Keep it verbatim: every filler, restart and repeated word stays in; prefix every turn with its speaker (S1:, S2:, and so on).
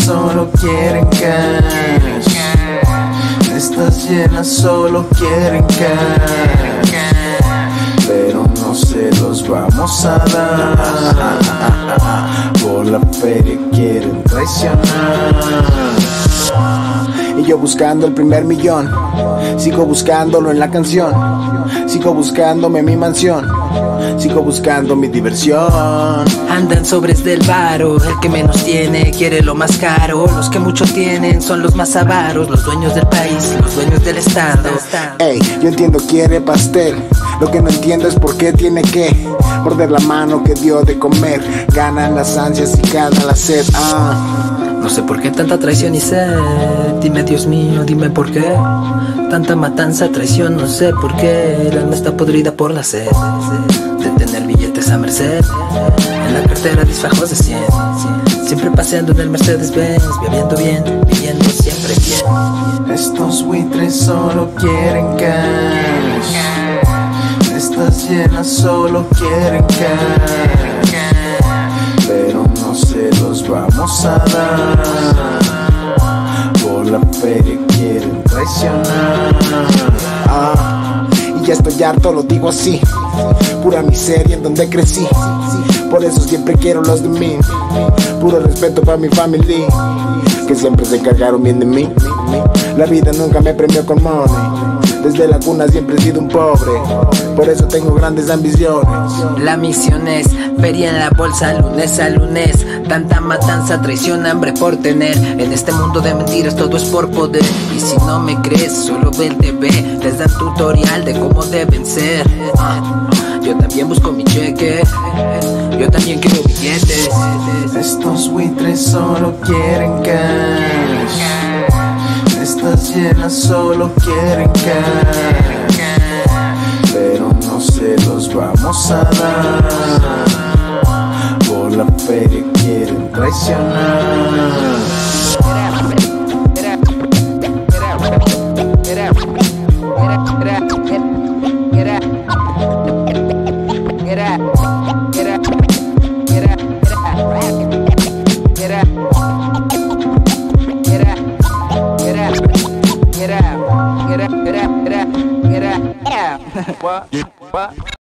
S1: solo quieren cash. Estas llenas solo quieren cash, pero no se los vamos a dar. Por la feria quieren traicionar.
S2: Y yo buscando el primer millón, sigo buscándolo en la canción, sigo buscándome mi mansión, sigo buscando mi diversión.
S3: Andan sobres del varo, el que menos tiene quiere lo más caro. Los que mucho tienen son los más avaros, los dueños del país, los dueños del estado.
S2: Ey, yo entiendo quiere pastel, lo que no entiendo es por qué tiene que morder la mano que dio de comer. Ganan las ansias y gana la sed. Ah.
S3: No sé por qué tanta traición y sed. Dime Dios mío, dime por qué tanta matanza, traición, no sé por qué. El alma está podrida por la sed de tener billetes a merced. En la cartera disfajos de cien, siempre paseando en el Mercedes-Benz, bebiendo bien, viviendo siempre bien.
S1: Estos buitres solo quieren cash. Estas llenas solo quieren cash, pero no se los vamos a dar. Por la feria quieren traicionar.
S2: Ah, y ya estoy harto, lo digo así. Pura miseria en donde crecí, por eso siempre quiero los de mí. Puro respeto para mi family, que siempre se cargaron bien de mí. La vida nunca me premió con money, desde la cuna siempre he sido un pobre, por eso tengo grandes ambiciones.
S3: La misión es feria en la bolsa, lunes a lunes. Tanta matanza, traición, hambre por tener. En este mundo de mentiras todo es por poder. Y si no me crees, solo ve el T V. Les dan tutorial de cómo deben ser. uh, Yo también busco mi cheque, yo también quiero billetes.
S1: Estos buitres solo quieren cash. Estas llenas solo quieren cash, pero no se los vamos a dar. Por la feria quieren traicionar.
S4: What? What?